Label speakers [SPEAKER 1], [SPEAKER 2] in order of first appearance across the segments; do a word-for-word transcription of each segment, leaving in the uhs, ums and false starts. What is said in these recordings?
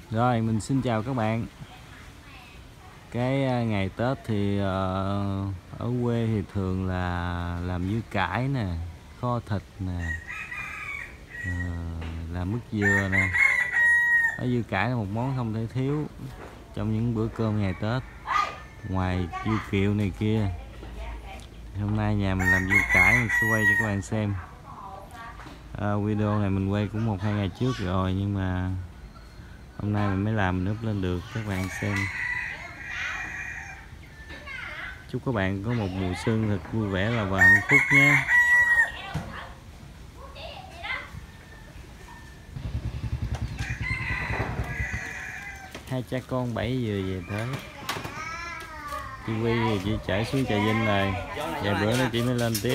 [SPEAKER 1] Rồi mình xin chào các bạn. Cái ngày Tết thì uh, ở quê thì thường là làm dưa cải nè, kho thịt nè, uh, làm mứt dừa nè. Ở dưa cải là một món không thể thiếu trong những bữa cơm ngày Tết. Ngoài dưa kiệu này kia, hôm nay nhà mình làm dưa cải, mình sẽ quay cho các bạn xem. Uh, video này mình quay cũng một hai ngày trước rồi, nhưng mà hôm nay mình mới làm mình up lên được các bạn xem. Chúc các bạn có một mùa xuân thật vui vẻ là và hạnh phúc nhé. Hai cha con bảy giờ về thế. Chị Quy thì chị chạy xuống Trà Vinh rồi, vài bữa nữa chị mới lên tiếp.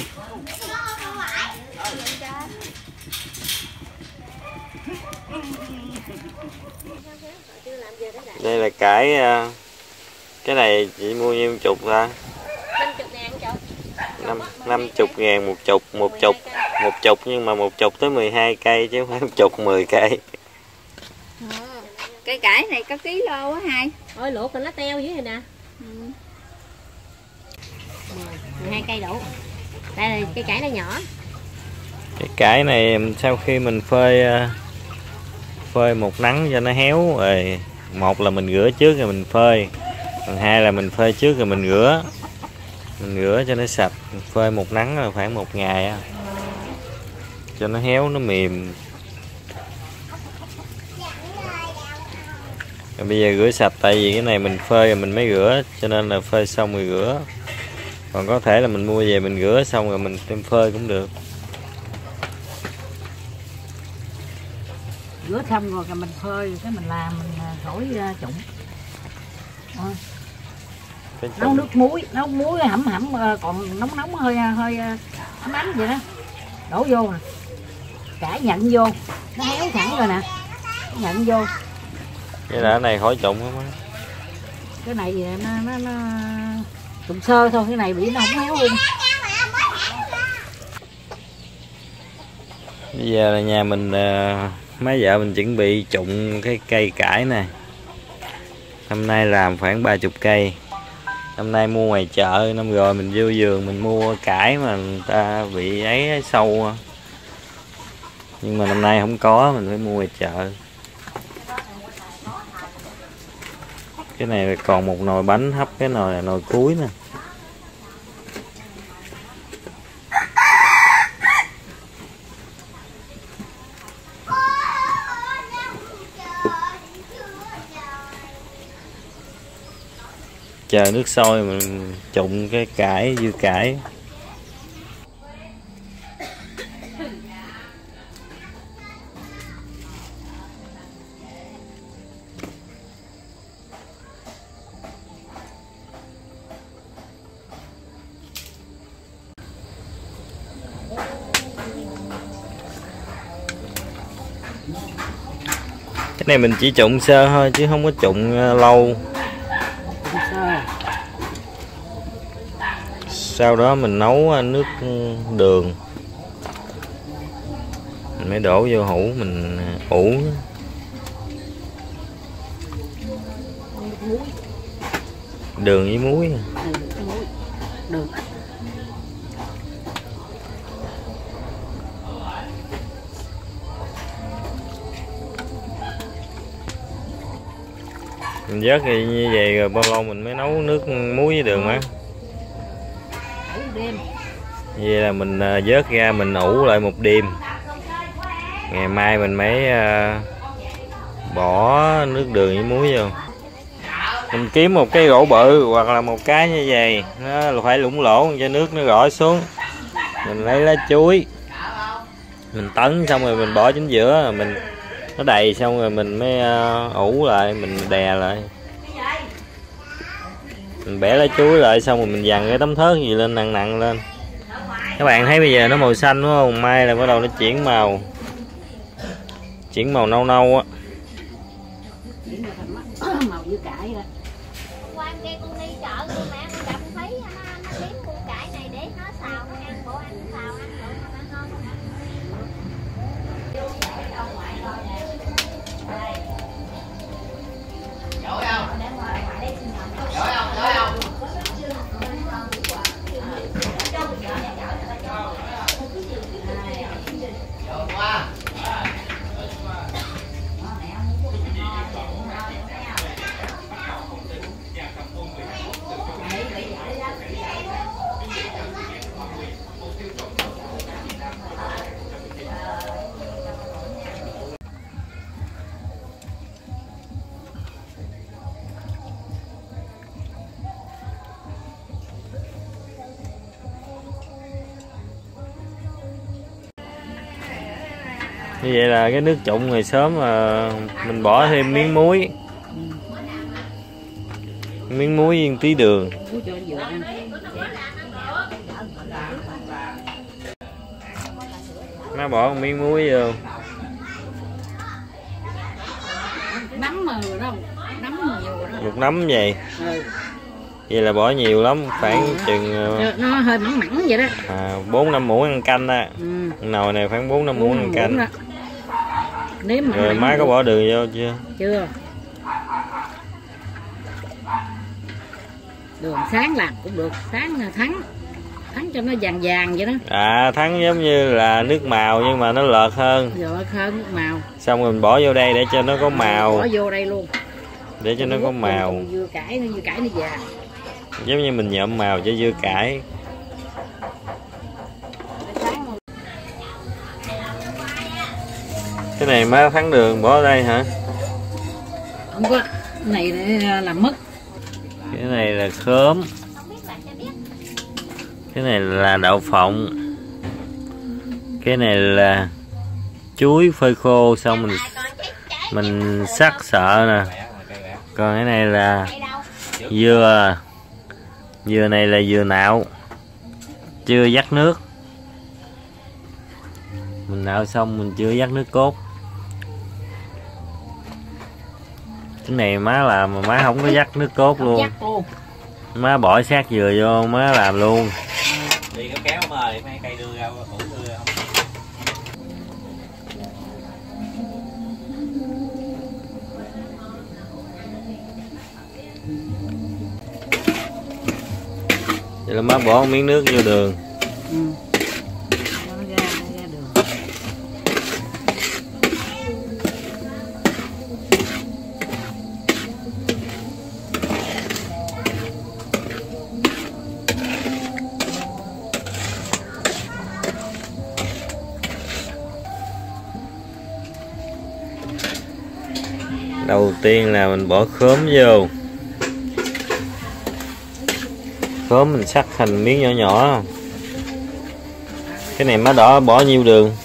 [SPEAKER 1] Đây là cải, cái này chị mua nhiêu chục ta? năm năm chục ngàn một chục, một chục một chục nhưng mà một chục tới mười hai cây chứ không phải một chục mười cây.
[SPEAKER 2] Cây cải này có ký lô á hai.
[SPEAKER 3] Ôi luộc rồi nó teo dưới này nè.
[SPEAKER 2] Ừ.
[SPEAKER 3] mười hai cây đủ. Đây là cây cải này nhỏ.
[SPEAKER 1] Cái cải này sau khi mình phơi phơi một nắng cho nó héo rồi, một là mình rửa trước rồi mình phơi, còn hai là mình phơi trước rồi mình rửa. Mình rửa cho nó sạch, phơi một nắng là khoảng một ngày á, cho nó héo nó mềm. Rồi bây giờ rửa sạch, tại vì cái này mình phơi rồi mình mới rửa, cho nên là phơi xong rồi rửa. Còn có thể là mình mua về mình rửa xong rồi mình đem phơi cũng được.
[SPEAKER 3] Rửa xong rồi mình phơi, cái mình làm mình thổi trụng. Nấu nước muối, nấu muối hẩm hẩm còn nóng nóng hơi hơi ấm ấm vậy đó. Đổ vô nè. Cải nhận vô, nó héo thẳng rồi nè. Nhận vô.
[SPEAKER 1] Cái đá này khỏi trụng không á.
[SPEAKER 3] Cái này nó nó nó trụng sơ thôi, cái này bị nó không héo luôn.
[SPEAKER 1] Bây giờ là nhà mình, mấy vợ mình chuẩn bị trụng cái cây cải này. Năm nay làm khoảng ba chục cây. Năm nay mua ngoài chợ, năm rồi mình vô vườn mình mua cải mà người ta bị ấy sâu. Nhưng mà năm nay không có, mình phải mua ngoài chợ. Cái này là còn một nồi bánh hấp, cái nồi là nồi cuối nè. Chờ nước sôi mình trụng cái cải, dưa cải. Cái này mình chỉ trụng sơ thôi chứ không có trụng lâu. Sau đó mình nấu nước đường, mình mới đổ vô hũ mình ủ. Đường với muối.
[SPEAKER 3] Đường.
[SPEAKER 1] Mình vớt thì như vậy rồi bao lâu mình mới nấu nước muối với đường á? Vậy là mình vớt ra mình ủ lại một đêm. Ngày mai mình mới bỏ nước đường với muối vô. Mình kiếm một cái gỗ bự hoặc là một cái như vậy, nó là phải lủng lỗ cho nước nó rõ xuống. Mình lấy lá chuối, mình tấn xong rồi mình bỏ chính giữa, mình nó đầy xong rồi mình mới ủ lại, mình đè lại. Mình bẻ lá chuối lại xong rồi mình dằn cái tấm thớt gì lên nặng nặng lên. Các bạn thấy bây giờ nó màu xanh đúng không? Mai là bắt đầu nó chuyển màu, chuyển màu nâu nâu á.
[SPEAKER 3] Màu dưa cải đó.
[SPEAKER 2] Qua kia con đi chợ con mẹ con gặp thấy nó nó kiếm củ cải này để nó xào nó ăn, bộ ăn xào ăn rồi nó ngon không?
[SPEAKER 1] Như vậy là cái nước trụng rồi sớm mà mình bỏ thêm miếng muối, miếng muối với tí đường. Má bỏ một miếng muối vô.
[SPEAKER 3] Nấm mà rồi đâu, nấm mà nhiều rồi đó.
[SPEAKER 1] Một nắm vậy.
[SPEAKER 3] Ừ.
[SPEAKER 1] Vậy là bỏ nhiều lắm, khoảng chừng
[SPEAKER 3] nó hơi mặn mặn vậy đó.
[SPEAKER 1] à, bốn năm muỗng ăn canh á.
[SPEAKER 3] Ừ.
[SPEAKER 1] Nồi này khoảng bốn năm muỗng ăn canh.
[SPEAKER 3] Nếm mặn
[SPEAKER 1] Rồi
[SPEAKER 3] mặn
[SPEAKER 1] má có
[SPEAKER 3] được.
[SPEAKER 1] bỏ đường vô chưa?
[SPEAKER 3] Chưa. Đường sáng làm cũng được, sáng thắng. Thắng cho nó vàng vàng vậy đó.
[SPEAKER 1] À, thắng giống như là nước màu nhưng mà nó lợt hơn.
[SPEAKER 3] Rồi hơn nước màu.
[SPEAKER 1] Xong mình bỏ vô đây để cho nó có màu.
[SPEAKER 3] Bỏ vô đây luôn.
[SPEAKER 1] Để cho nó có màu.
[SPEAKER 3] Dưa cải nó dưa cải nó già.
[SPEAKER 1] Giống như mình nhuộm màu cho dưa cải. Cái này má thắng đường bỏ ở đây hả?
[SPEAKER 3] Không có. Cái này để làm mứt.
[SPEAKER 1] Cái này là khóm. Cái này là đậu phộng. Cái này là chuối phơi khô xong mình mình sắc sợ nè. Còn cái này là dừa. Dừa này là dừa nạo, chưa vắt nước. Mình nạo xong mình chưa vắt nước cốt. Cái này má làm mà má không có vắt nước cốt luôn. Má bỏ sát dừa vô má làm luôn.
[SPEAKER 4] Đi có kéo mời mấy cây đưa ra ủ đưa không?
[SPEAKER 1] Vậy là má bỏ một miếng nước vô đường.
[SPEAKER 3] Ừ. Nó ra, nó ra đường.
[SPEAKER 1] Đầu tiên là mình bỏ khóm vô. Khóm mình cắt thành miếng nhỏ nhỏ. Cái này má đỏ bỏ nhiêu đường?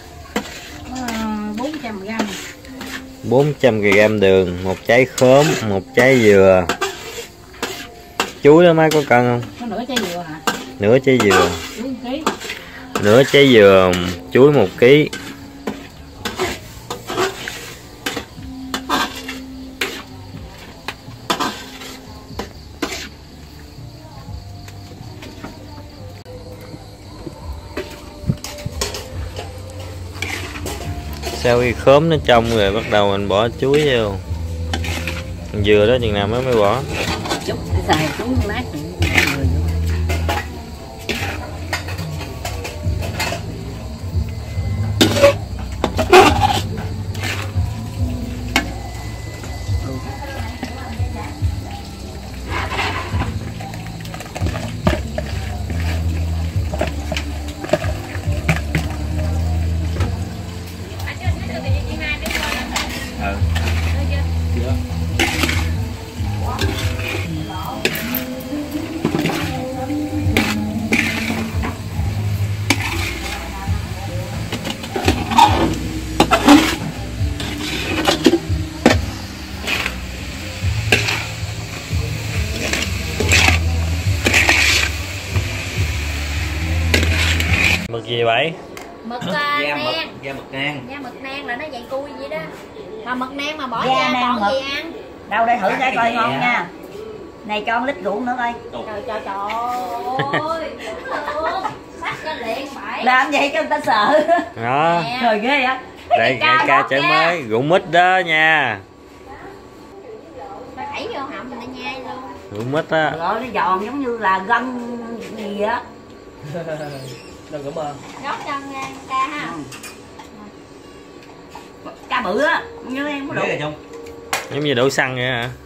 [SPEAKER 3] bốn trăm gam.
[SPEAKER 1] bốn trăm gam đường, một trái khóm, một trái dừa. Chuối đó má có cần không?
[SPEAKER 3] Có nửa trái dừa hả?
[SPEAKER 1] Nửa trái dừa.
[SPEAKER 3] Chuối một ký.
[SPEAKER 1] Nửa trái dừa, chuối một ký. Sau khi khóm nó trong rồi bắt đầu mình bỏ chuối vô. Dừa đó chừng nào mới mới bỏ.
[SPEAKER 3] Chút xài chuối một lát rồi. Mực gì vậy?
[SPEAKER 2] Mực uh,
[SPEAKER 4] Da
[SPEAKER 2] nang.
[SPEAKER 4] mực, da mực nang.
[SPEAKER 2] Da mực nang là nó dày cui vậy đó. Mà mực nang mà bỏ
[SPEAKER 5] Da
[SPEAKER 2] da
[SPEAKER 5] nang
[SPEAKER 2] còn
[SPEAKER 5] mực.
[SPEAKER 2] gì ăn?
[SPEAKER 5] Đâu đây thử
[SPEAKER 4] Cắt
[SPEAKER 5] cái
[SPEAKER 4] cái
[SPEAKER 5] coi
[SPEAKER 4] gì
[SPEAKER 5] ngon
[SPEAKER 4] vậy?
[SPEAKER 5] nha. Này cho con lít ruộng nữa coi.
[SPEAKER 2] Trời trời trời ơi. Sắc ra liền phải.
[SPEAKER 5] Làm vậy cho người ta sợ.
[SPEAKER 1] Đó.
[SPEAKER 5] Trời ghê vậy.
[SPEAKER 1] Đây ca, ca chở mới, rượu mít đó nha.
[SPEAKER 2] Nó đẩy vô họng mình nó nhai luôn.
[SPEAKER 1] Rượu mít á.
[SPEAKER 5] Trời ơi, nó giòn giống như là gân gì á.
[SPEAKER 4] Đừng có mơ.
[SPEAKER 2] Gót chân ca ha.
[SPEAKER 5] Cá bự á, như em có đủ.
[SPEAKER 4] Ghế rồi Trung.
[SPEAKER 1] Giống như đổ xăng vậy hả?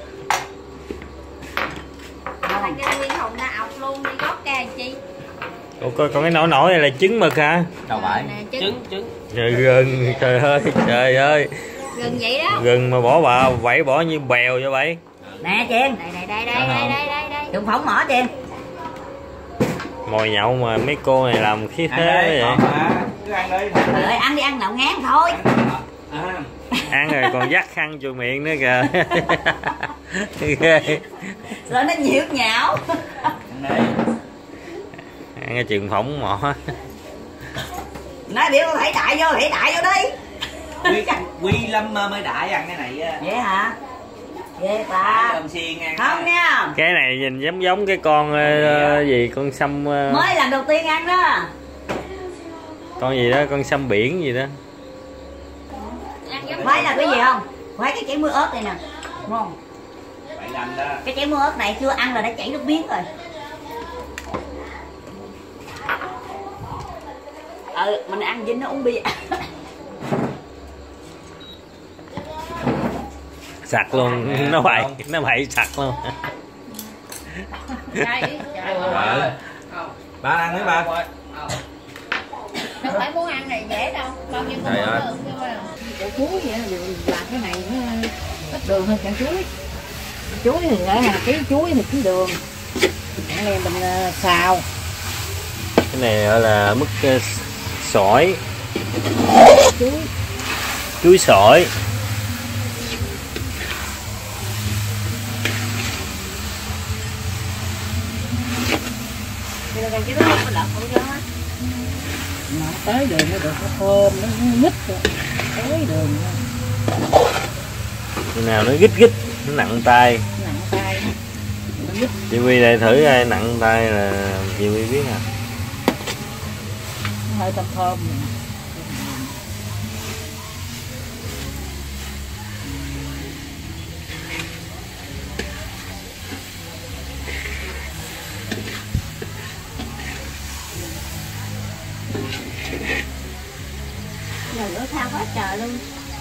[SPEAKER 2] Là cái nguyên hồng đã ọc luôn đi gót ca làm chi.
[SPEAKER 1] Ủa coi còn cái nổi nổi này là trứng mực hả?
[SPEAKER 4] Đâu phải.
[SPEAKER 2] Nè,
[SPEAKER 4] Trứng, trứng.
[SPEAKER 1] Trời gừng, trời ơi, trời ơi.
[SPEAKER 2] Gần vậy đó.
[SPEAKER 1] Gừng mà bỏ vào, vậy bỏ như bèo vậy vậy.
[SPEAKER 5] Nè Chiên.
[SPEAKER 2] Đây đây đây đây đây đây đây đây.
[SPEAKER 5] Đừng phóng mỏ Chiên.
[SPEAKER 1] Mồi nhậu mà mấy cô này làm khí thế vậy.
[SPEAKER 4] Cứ ăn đi.
[SPEAKER 5] Trời ơi, ăn đi, ăn nào ngán thôi.
[SPEAKER 4] À.
[SPEAKER 1] Ăn rồi còn dắt khăn chùi miệng nữa kìa. Ghê.
[SPEAKER 5] Rồi nó nhiễu nhão.
[SPEAKER 1] Ăn cái trường phỏng mỏ.
[SPEAKER 5] Nói biểu con thảy đại vô, thảy đại vô đi.
[SPEAKER 4] Quy, quy lâm mới đại ăn cái này á.
[SPEAKER 5] Vậy hả? Ghê ta.
[SPEAKER 4] Cơm xiên ăn.
[SPEAKER 5] Không nha.
[SPEAKER 1] Cái này nhìn giống giống cái con uh, gì con sâm uh,
[SPEAKER 5] Mới lần đầu tiên ăn đó.
[SPEAKER 1] con gì đó, con sâm biển gì đó.
[SPEAKER 5] Khoái là cái gì không? Khoái cái chảy muối ớt này nè. Đúng không?
[SPEAKER 4] bảy mươi lăm đó.
[SPEAKER 5] Cái chảy muối ớt này chưa ăn là đã chảy nước miếng rồi. Ừ, mình ăn dính nó uống bia.
[SPEAKER 1] Sặc luôn, nó bậy, nó bậy sặc luôn.
[SPEAKER 4] Ờ. Ba ăn mấy ba.
[SPEAKER 2] Đâu phải muốn ăn này dễ đâu, bao nhiêu
[SPEAKER 4] Trời ơi.
[SPEAKER 2] cũng được.
[SPEAKER 3] Chậu chuối vậy đó, làm cái này nó ít đường hơn chậu chuối. Chuối thì lại là ký chuối thì ký đường. Cái này mình uh, xào.
[SPEAKER 1] Cái này gọi là mứt uh, sỏi,
[SPEAKER 3] Chuối.
[SPEAKER 1] chuối sỏi.
[SPEAKER 5] Cái đó cái đó không có lợn không cho á.
[SPEAKER 3] Mà tới đường nó được nó thơm, nó nhít rồi. Tới đường
[SPEAKER 1] Khi nào nó gít gít, nó nặng tay.
[SPEAKER 3] nó nặng tay. Nó nhít.
[SPEAKER 1] Chị Quy đây thử ai nặng tay là chị Quy biết à.
[SPEAKER 3] Nó hơi thơm thơm.
[SPEAKER 2] Giờ lửa than quá trời luôn.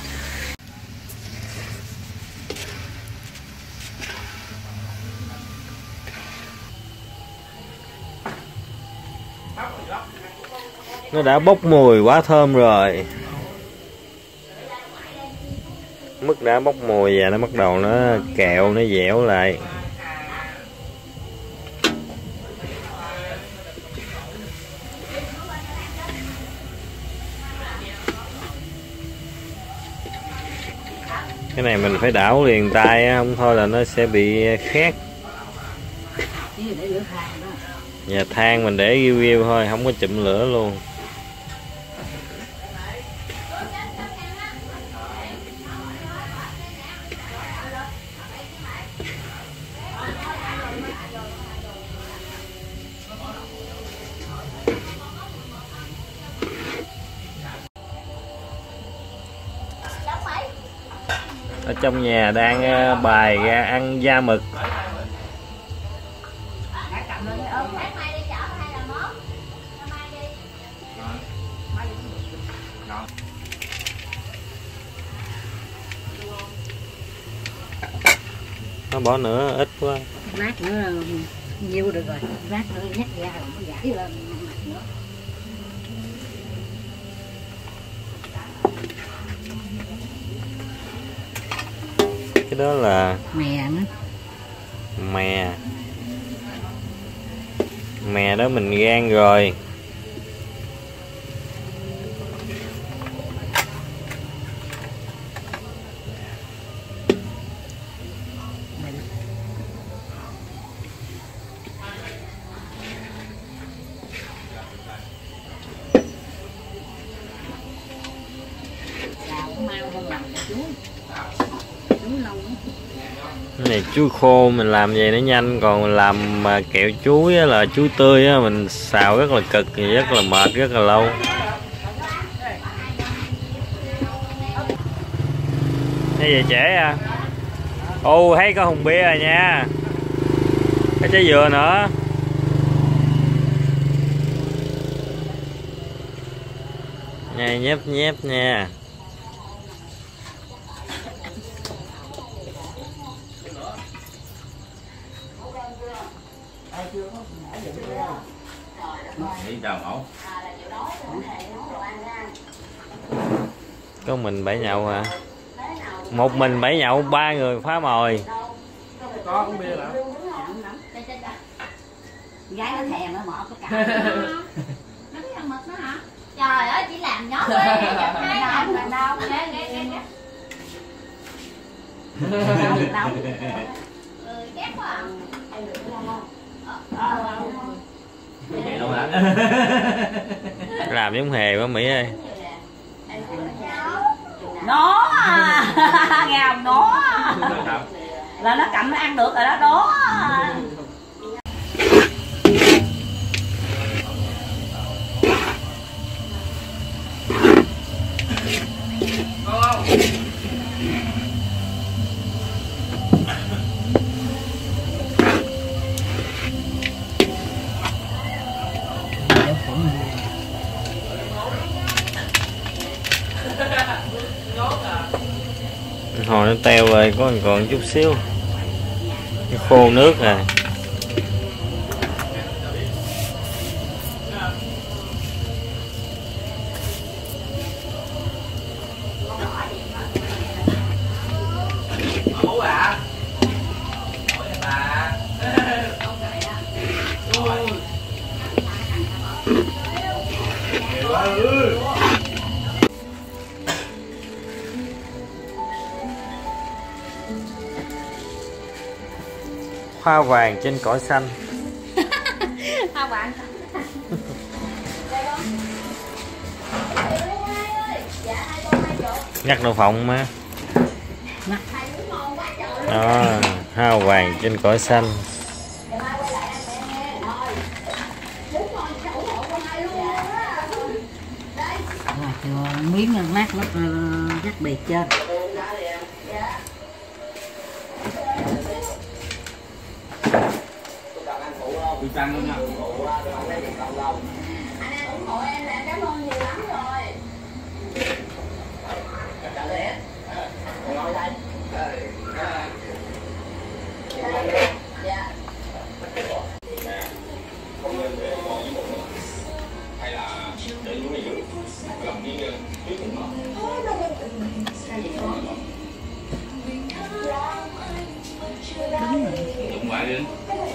[SPEAKER 1] Nó đã bốc mùi quá thơm rồi. Mứt đã bốc mùi và nó bắt đầu nó kẹo, nó dẻo lại. Cái này mình phải đảo liền tay á, không thôi là nó sẽ bị khét.
[SPEAKER 3] Để lửa than đó.
[SPEAKER 1] Và than mình để riu riu thôi, không có chụm lửa luôn. Ở trong nhà đang uh, bài ra ăn da mực. Nó bỏ nữa ít quá.
[SPEAKER 3] Lát nữa nhiêu được rồi. Lát nữa nhắc ra rồi nó giải lên nữa.
[SPEAKER 1] Cái đó là
[SPEAKER 3] Mè nữa.
[SPEAKER 1] mè. Mè đó mình rang rồi. Cái này chuối khô mình làm vậy nó nhanh, còn mình làm mà kẹo chuối á, là chuối tươi á, mình xào rất là cực, rất là mệt, rất là lâu. Thế về trễ à? Ô, thấy có hùng bia rồi nha. Cái trái dừa nữa. Nha, nhép nhép nha.
[SPEAKER 4] Đi chào mẫu.
[SPEAKER 1] Có mình bảy nhậu hả? Một mình bảy nhậu, ba người phá mồi.
[SPEAKER 4] Có uống bia hả?
[SPEAKER 5] Gái nó thèm nó bỏ có cả.
[SPEAKER 2] Nó biết ăn mực nữa hả? Trời ơi, chỉ làm nhót lên để chậm hai làm là đâu. Nghe nghe nghe nghe.
[SPEAKER 5] Đâu.
[SPEAKER 2] Ừ, ghét quá à.
[SPEAKER 4] Vậy luôn hả?
[SPEAKER 1] Làm giống hề quá Mỹ ơi.
[SPEAKER 5] Nó nghe không, nó là nó cầm nó ăn được rồi đó. Đó
[SPEAKER 1] Hồi nó teo rồi, có còn chút xíu khô nước rồi.
[SPEAKER 4] Bố à. Ôi bà.
[SPEAKER 1] Hoa vàng trên cỏ xanh.
[SPEAKER 2] Hoa vàng.
[SPEAKER 1] Nhắc đậu phộng má. Đó, hoa vàng trên cỏ xanh.
[SPEAKER 3] Rồi miếng nát nó rắc bệt trên.
[SPEAKER 4] Tôi trăng luôn nha.
[SPEAKER 2] Anh em ủng hộ em là cảm ơn nhiều lắm rồi. Dạ.
[SPEAKER 4] Hay là để những người nước lòng như trước cùng nó. Đúng vậy đi.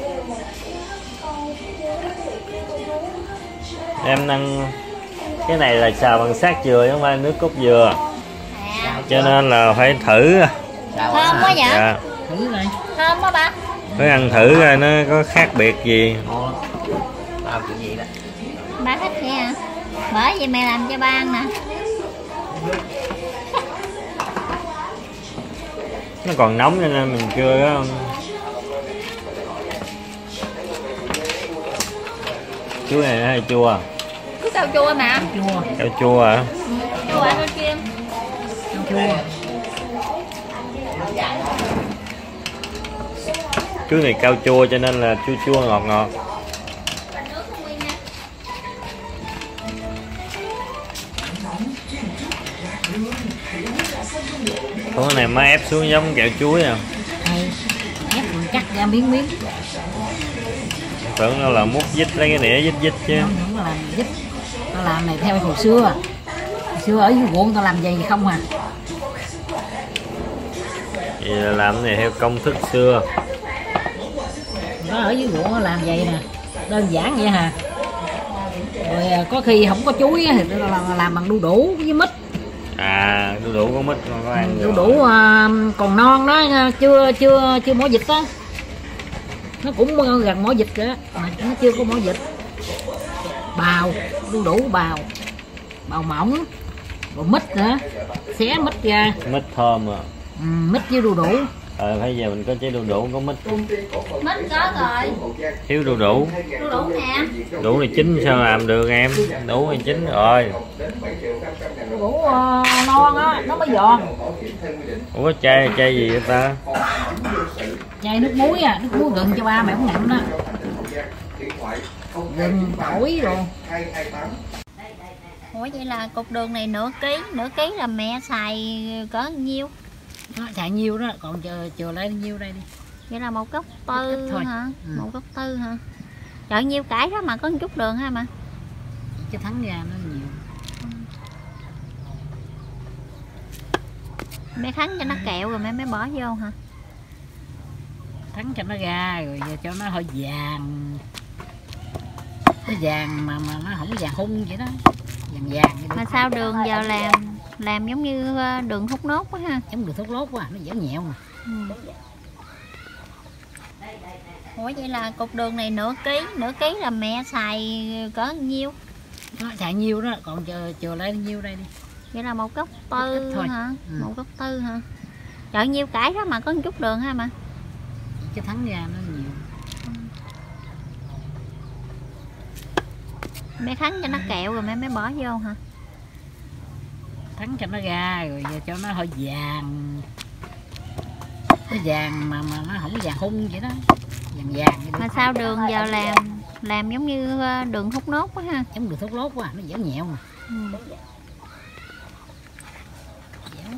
[SPEAKER 1] Em ăn cái này là xào bằng xác dừa chứ không phải nước cốt dừa,
[SPEAKER 2] À,
[SPEAKER 1] cho nên là phải thử.
[SPEAKER 2] thơm quá vậy?
[SPEAKER 1] Dạ,
[SPEAKER 3] Thử rồi.
[SPEAKER 2] Thơm quá ba.
[SPEAKER 1] phải ăn thử coi nó có khác biệt gì.
[SPEAKER 4] Tao kiểu gì đó.
[SPEAKER 2] Ba thích vậy hả? Bởi vì mẹ làm cho ba ăn nè.
[SPEAKER 1] Nó còn nóng cho nên mình chưa có. Chuối này nó hơi chua.
[SPEAKER 2] Cứ cau chua mà.
[SPEAKER 3] Chua.
[SPEAKER 1] Cau chua hả?
[SPEAKER 2] Ừ, chua ở bên kia.
[SPEAKER 3] Chua.
[SPEAKER 1] Chuối này cao chua cho nên là chua chua ngọt ngọt. Còn cái này má ép xuống giống kẹo chuối à.
[SPEAKER 3] Hay. Ép rồi cắt ra miếng miếng.
[SPEAKER 1] Tưởng nó là múc dít lấy cái đĩa dít dít chứ.
[SPEAKER 3] Không, nó làm dít. Nó làm này theo hồi xưa. Hồi xưa ở dưới ruộng tao làm gì không à.
[SPEAKER 1] Vậy là làm cái này theo công thức xưa.
[SPEAKER 3] Nó ở dưới ruộng nó làm vậy nè, đơn giản vậy hả. Rồi có khi không có chuối thì nó làm, làm bằng đu đủ với mít.
[SPEAKER 1] À, đu đủ có mít con có ăn.
[SPEAKER 3] Đu đủ à, còn non đó, chưa chưa chưa mổ vịt á, nó cũng gần mổ vịt rồi đó, mà nó chưa có mổ vịt. Bào, đu đủ bào, bào mỏng, rồi mít nữa, xé mít ra.
[SPEAKER 1] Mít thơm à.
[SPEAKER 3] Ừ, mít với đu đủ.
[SPEAKER 1] Ờ, bây giờ mình có chế đu đủ có mít.
[SPEAKER 2] Mít có rồi.
[SPEAKER 1] Thiếu đu đủ.
[SPEAKER 2] Đu đủ nè.
[SPEAKER 1] Đủ này chín sao làm được em? Đủ này chín rồi.
[SPEAKER 3] Đu đủ uh, non á, nó mới giòn.
[SPEAKER 1] Ủa chai chai gì vậy ta?
[SPEAKER 3] Chai nước muối à, nước muối gừng cho ba mẹ không ngậm đó. Gừng, tỏi rồi.
[SPEAKER 2] Ủa vậy là cục đường này nửa ký, nửa ký là mẹ xài cỡ nhiêu?
[SPEAKER 3] Nó xài nhiêu đó, còn chờ chờ lại nhiêu đây đi.
[SPEAKER 2] Vậy là một gốc tư
[SPEAKER 3] thôi.
[SPEAKER 2] hả?
[SPEAKER 3] Ừ.
[SPEAKER 2] Một gốc tư hả? Trời nhiêu cải đó mà có một chút đường ha mà.
[SPEAKER 3] Cho thắng ra nó nhiều.
[SPEAKER 2] Mẹ khánh cho nó kẹo rồi mẹ mới bỏ vô hả?
[SPEAKER 3] Thắng cho nó ra rồi cho nó hơi vàng. Nó vàng mà mà nó không có vàng hung vậy đó, vàng vàng vậy.
[SPEAKER 2] Mà sao đường giờ làm làm giống như đường hút nốt quá ha.
[SPEAKER 3] Giống đường thuốc lốt quá, nó dẻo nhẹo mà.
[SPEAKER 2] Ừ. Ủa vậy là cục đường này nửa ký, nửa ký là mẹ xài cỡ nhiêu?
[SPEAKER 3] Nó xài nhiêu đó, còn chờ chờ lại nhiêu đây đi.
[SPEAKER 2] Vậy là một gốc tư
[SPEAKER 3] thôi.
[SPEAKER 2] hả?
[SPEAKER 3] Ừ.
[SPEAKER 2] Một gốc tư hả? Trời nhiêu cải đó mà có một chút đường ha mà.
[SPEAKER 3] Cái thắng ra nó nhiều.
[SPEAKER 2] Mẹ thắng cho nó kẹo rồi mẹ mới bỏ vô hả?
[SPEAKER 3] Thắng cho nó ra rồi cho nó hơi vàng. Nó vàng mà mà nó không có vàng hung vậy đó. Vàng vàng vậy.
[SPEAKER 2] Mà sao đường giờ làm làm giống như đường hút nốt quá ha.
[SPEAKER 3] Giống đường thuốc lốt quá, nó dẻo nhẹo mà.
[SPEAKER 2] Ừ.
[SPEAKER 3] Dẻo.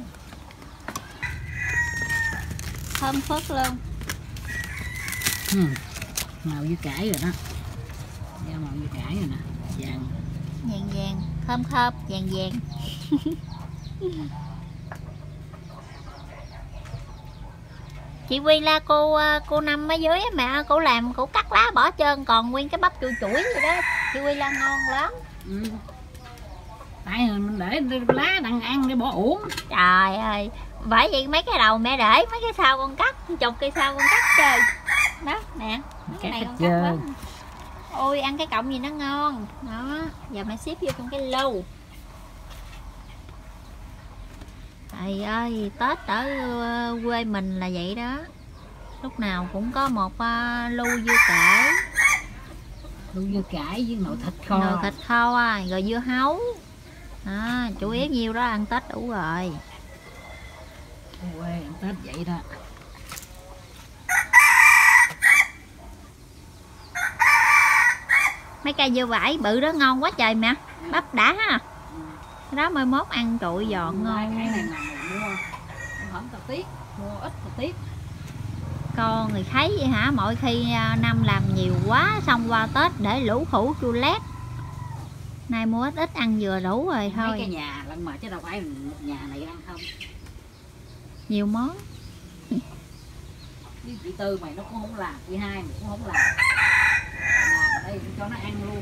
[SPEAKER 2] Thơm phức luôn.
[SPEAKER 3] Ừ. Màu dưa cải rồi đó. Ra màu dưa cải rồi nè, vàng.
[SPEAKER 2] Vàng vàng, thơm thơm, vàng vàng. Chị Quy la cô cô Năm ở dưới mẹ, cô làm cô cắt lá bỏ trơn còn nguyên cái bắp chuỗi chuỗi vậy đó. Chị Quy la ngon lắm.
[SPEAKER 3] Ừ. Tại mình để lá đặng ăn để bỏ uổng.
[SPEAKER 2] Trời ơi, bởi vậy mấy cái đầu mẹ để, mấy cái sau con cắt, chục cây sau con cắt chơi. Đó nè, cái này con cắt lắm. Ôi ăn cái cọng gì nó ngon. Đó, giờ mẹ xếp vô trong cái lu. Trời ơi, Tết ở quê mình là vậy đó. Lúc nào cũng có một uh, lu dưa cải.
[SPEAKER 3] Lu dưa cải với nồi thịt kho.
[SPEAKER 2] Nồi thịt kho à, rồi dưa hấu. À, chủ yếu nhiêu đó ăn Tết đủ rồi.
[SPEAKER 3] Quê ăn Tết vậy đó.
[SPEAKER 2] Mấy cây dưa vải bự đó ngon quá trời mẹ. Bắp đã ha. Cái đó mai mốt ăn trụi giòn ngon.
[SPEAKER 3] Cái này mà mình mua không tao tiếc, mua ít tao tiếc.
[SPEAKER 2] Con người thấy vậy hả? Mỗi khi năm làm nhiều quá xong qua Tết để lũ khủ chua lét. Nay mua ít ít ăn vừa đủ rồi thôi.
[SPEAKER 3] Mấy cái nhà lần mà chứ đâu phải một nhà này ăn không.
[SPEAKER 2] Nhiều món.
[SPEAKER 3] Với chị Tư mày nó cũng không làm, chị Hai mày cũng không làm. Làm ở đây cho nó ăn luôn.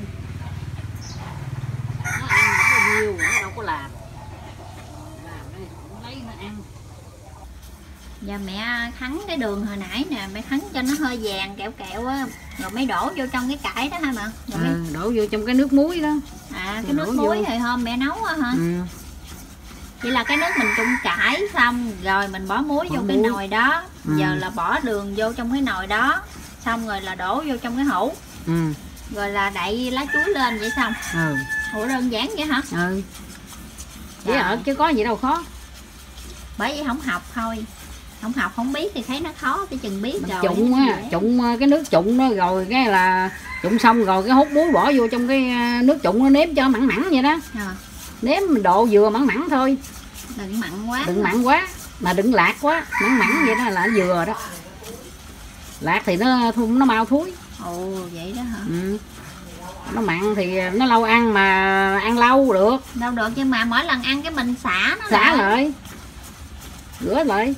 [SPEAKER 3] Nó ăn không có nhiều, nó đâu có làm. Làm đây cũng lấy nó ăn.
[SPEAKER 2] Giờ mẹ thắng cái đường hồi nãy nè, mẹ thắng cho nó hơi vàng kẹo kẹo á, rồi mới đổ vô trong cái cải đó hả mà? Rồi mới...
[SPEAKER 3] À, đổ vô trong cái nước muối đó.
[SPEAKER 2] À cái nước muối thì hôm mẹ nấu á hả?
[SPEAKER 3] Ừ.
[SPEAKER 2] Chỉ là cái nước mình trụng cải xong rồi mình bỏ muối
[SPEAKER 3] bỏ
[SPEAKER 2] vô
[SPEAKER 3] muối.
[SPEAKER 2] cái nồi đó.
[SPEAKER 3] Ừ.
[SPEAKER 2] Giờ là bỏ đường vô trong cái nồi đó. Xong rồi là đổ vô trong cái hũ.
[SPEAKER 3] Ừ.
[SPEAKER 2] Rồi là đậy lá chuối lên vậy xong.
[SPEAKER 3] Ừ.
[SPEAKER 2] Ủa đơn giản vậy hả?
[SPEAKER 3] Ừ. Chỉ ở chứ có gì đâu khó.
[SPEAKER 2] Bởi vậy không học thôi. Không học không biết thì thấy nó khó, cái chừng biết
[SPEAKER 3] Mình
[SPEAKER 2] rồi.
[SPEAKER 3] trụng á, trụng cái nước trụng đó rồi cái là trụng xong rồi cái hút muối bỏ vô trong cái nước trụng nó nếm cho mặn mặn vậy đó.
[SPEAKER 2] À.
[SPEAKER 3] Nếm độ vừa mặn mặn thôi.
[SPEAKER 2] Đừng mặn quá.
[SPEAKER 3] Đừng mặn quá, mà đừng lạc quá, mặn mặn vậy đó là vừa đó. Lạc thì nó nó mau thúi.
[SPEAKER 2] Ồ vậy đó hả?
[SPEAKER 3] Ừ. Nó mặn thì nó lâu ăn mà ăn lâu được.
[SPEAKER 2] Đâu được nhưng mà mỗi lần ăn cái mình xả nó
[SPEAKER 3] xả lại. Rửa lại.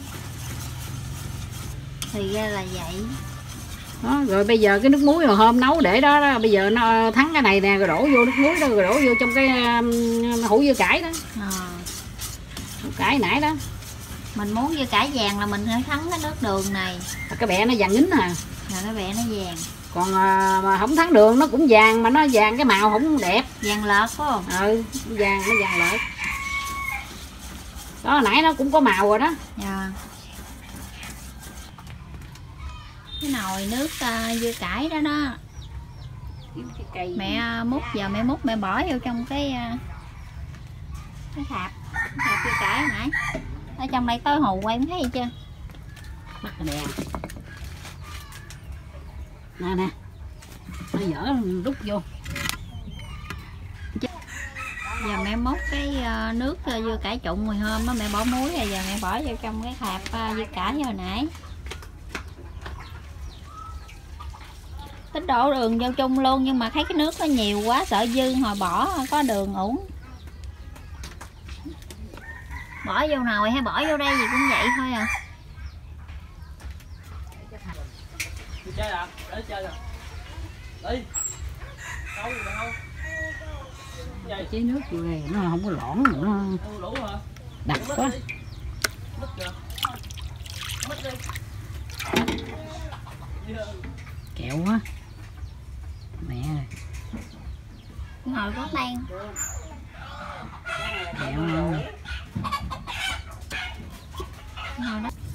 [SPEAKER 2] Thì ra là vậy.
[SPEAKER 3] Đó, rồi bây giờ cái nước muối hồi hôm nấu để đó, đó bây giờ nó thắng cái này nè rồi đổ vô nước muối đó rồi đổ vô trong cái um, hũ dưa cải đó.
[SPEAKER 2] À.
[SPEAKER 3] Hũ cải nãy đó.
[SPEAKER 2] Mình muốn dưa cải vàng là mình phải thắng cái nước đường này.
[SPEAKER 3] Cái bẹ nó vàng nín à.
[SPEAKER 2] Rồi cái bẹ nó vàng.
[SPEAKER 3] Còn uh, mà không thắng đường nó cũng vàng mà nó vàng cái màu không đẹp.
[SPEAKER 2] Vàng lợt phải không?
[SPEAKER 3] Ừ, vàng nó vàng lợt. Đó nãy nó cũng có màu rồi đó.
[SPEAKER 2] Dạ. Cái nồi nước uh, dưa cải đó đó. Mẹ múc giờ mẹ múc mẹ bỏ vô trong cái uh, cái thạp, cái thạp dưa cải hồi nãy. Ở trong đây tối hù quay không thấy gì chưa?
[SPEAKER 3] Bắt cái đèn. Nè nè. Nó dở rút vô.
[SPEAKER 2] Giờ mẹ múc cái uh, nước uh, dưa cải trụng hồi hôm đó mẹ bỏ muối rồi giờ mẹ bỏ vô trong cái thạp uh, dưa cải như hồi nãy. Tính đổ đường vô chung luôn nhưng mà thấy cái nước nó nhiều quá sợ dư hồi bỏ có đường uổng. Bỏ vô nồi hay bỏ vô đây gì cũng vậy thôi à.
[SPEAKER 1] Chơi à? Để chơi à? Đi.
[SPEAKER 3] chế nước vô đây nó không có lõn, nó đặc quá. Kẹo quá mẹ ơi.
[SPEAKER 2] Ngồi có đen
[SPEAKER 3] Kẹo ngon.
[SPEAKER 2] ngồi đó.